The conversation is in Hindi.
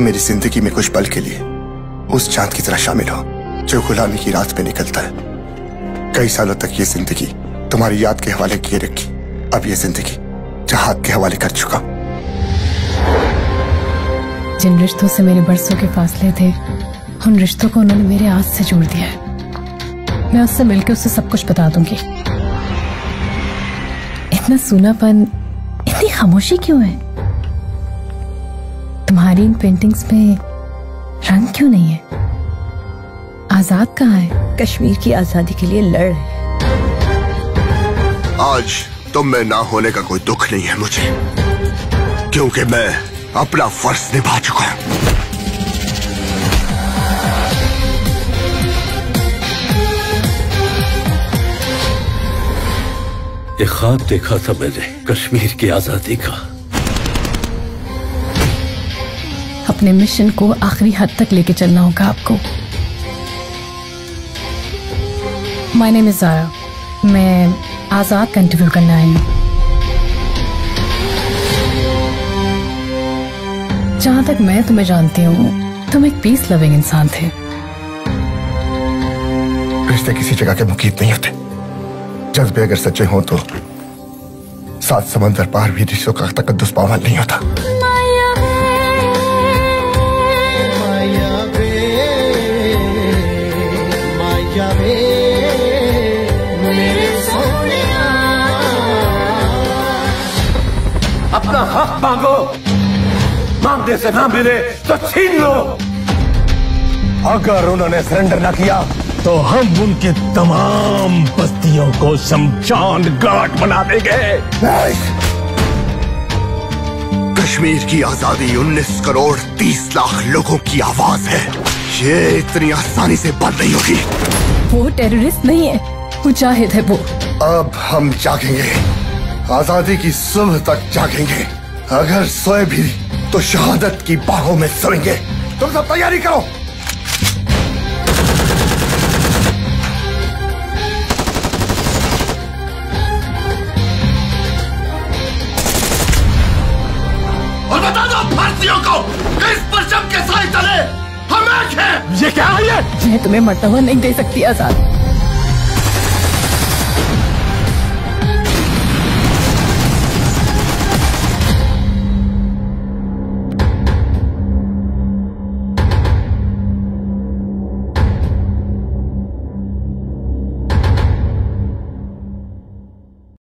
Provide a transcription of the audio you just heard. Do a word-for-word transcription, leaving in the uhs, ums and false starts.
मेरी जिंदगी में कुछ पल के लिए उस चांद की तरह शामिल हो जो गुलामी की रात में निकलता है। कई सालों तक ये जिंदगी तुम्हारी याद के हवाले किए रखी, अब ये जिंदगी जहाद के हवाले कर चुका। जिन रिश्तों से मेरे बरसों के फासले थे, उन रिश्तों को उन्होंने मेरे आस से जोड़ दिया है। मैं उससे मिलकर उसे सब कुछ बता दूंगी। इतना सूनापन, इतनी खामोशी क्यों है? तुम्हारी इन पेंटिंग्स में रंग क्यों नहीं है? आजाद कहाँ है? कश्मीर की आजादी के लिए लड़ रहे हैं। आज तुम में ना होने का कोई दुख नहीं है मुझे, क्योंकि मैं अपना फर्ज निभा चुका हूं। एक ख्वाब देखा था मैंने कश्मीर की आजादी का। अपने मिशन को आखिरी हद तक लेके चलना होगा आपको। My name is Zara. मैं आजाद का इंटरव्यू करने आई हूँ। जहां तक मैं तुम्हें जानती हूँ, तुम एक पीस लविंग इंसान थे। रिश्ते किसी जगह के मुकीत नहीं होते। जज्बे अगर सच्चे हों तो सात समंदर पार भी रिश्तों का तकद्दुस पावन नहीं होता। अपना हक मांगो, मांगने से ना मिले तो छीन लो। अगर उन्होंने सरेंडर ना किया तो हम उनके तमाम बस्तियों को शमशान घाट बना देंगे। कश्मीर की आजादी उन्नीस करोड़ तीस लाख लोगों की आवाज है। ये इतनी आसानी से बंद नहीं होगी। वो टेररिस्ट नहीं है, मुजाहिद है वो। अब हम जागेंगे, आजादी की सुबह तक जागेंगे। अगर सोए भी तो शहादत की बाहों में सोएंगे। तुम सब तैयारी करो। और बता दो भारतीयों को, इस परचम के साए तले हम एक हैं। ये क्या है? ये मैं तुम्हें मरता हुआ नहीं दे सकती आजाद।